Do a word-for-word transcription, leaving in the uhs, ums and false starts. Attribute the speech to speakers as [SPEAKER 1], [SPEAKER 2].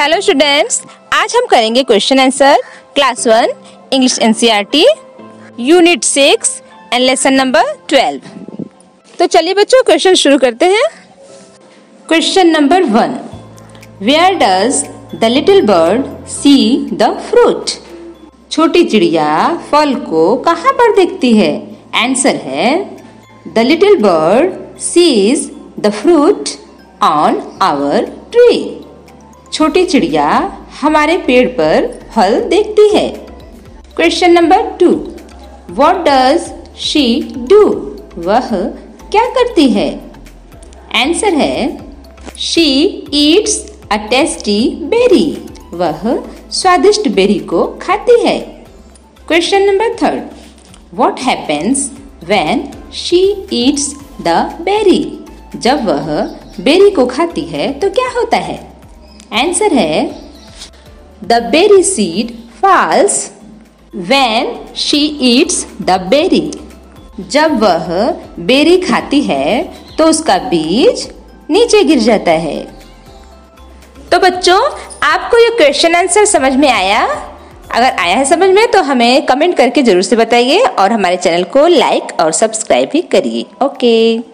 [SPEAKER 1] Hello students, आज हम करेंगे question answer class one English NCERT unit six and lesson number twelve. तो चलिए बच्चों क्वेश्चन शुरू करते हैं। Question number one, where does the little bird see the fruit? छोटी चिड़िया फल को कहाँ पर देखती है? आंसर है the little bird sees the fruit on our tree. छोटी चिड़िया हमारे पेड़ पर फल देखती है। Question number two, what does she do? वह क्या करती है? आंसर है she eats a tasty berry. वह स्वादिष्ट बेरी को खाती है। Question number third, what happens when she eats the berry? जब वह बेरी को खाती है तो क्या होता है? आंसर है the berry seed falls when she eats the berry. जब वह बेरी खाती है तो उसका बीज नीचे गिर जाता है। तो बच्चों, आपको ये क्वेश्चन आंसर समझ में आया? अगर आया है समझ में तो हमें कमेंट करके जरूर से बताइए और हमारे चैनल को लाइक और सब्सक्राइब भी करिए। ओके।